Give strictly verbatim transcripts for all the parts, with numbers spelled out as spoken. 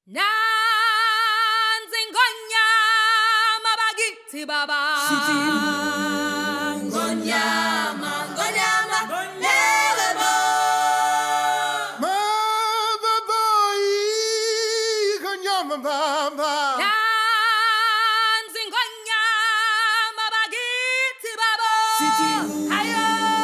Nanzi ngonyama bakithi baba sithi ngonyama ngonyama lelebo mama boy ngonyama mama Nanzi ngonyama bakithi baba sithi hayo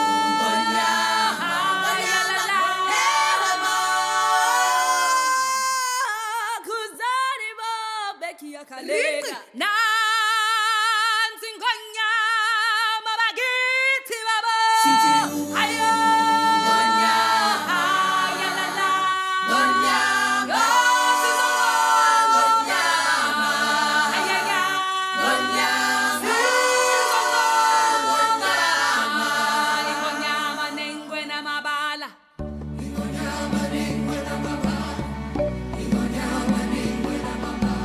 Kalega Nanzi ngonyama bakithi baba sithi ayo ngonyama ayalala ngonyama ngonyama ayaya ngonyama ngonyama ngonyama nengwena mabala ngonyama nengwena mabala ngonyama nengwena mabala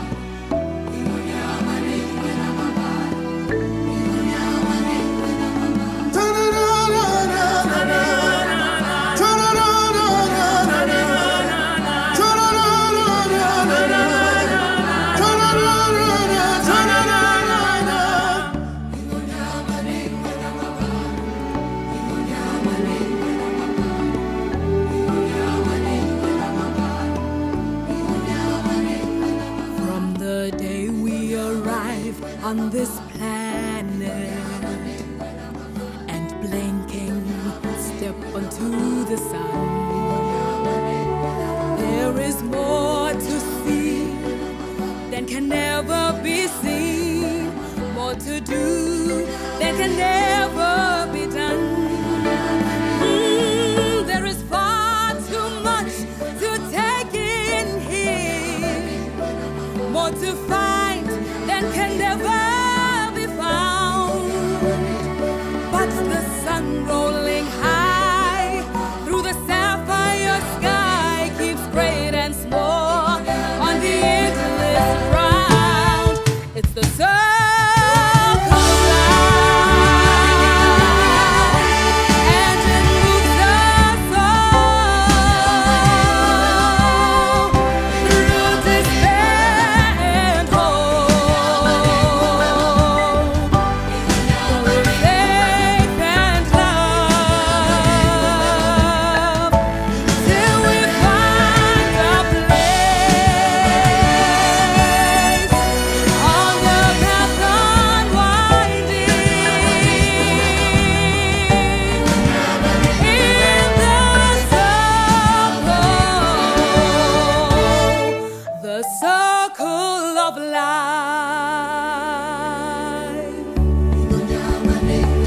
From the day we arrive on this planet and blinking step onto the sun, there is more to see than can never be seen, more to do than can never be done. Mm, there is far too much to take in here, more to find than can never be found. But the sun rolling high through the sapphire sky keeps great and small on the endless round. It's the circle life, and it moves us all through despair and hope, through faith and love, till we find a place on the path unwinding. In the circle, the circle of life. ngonyama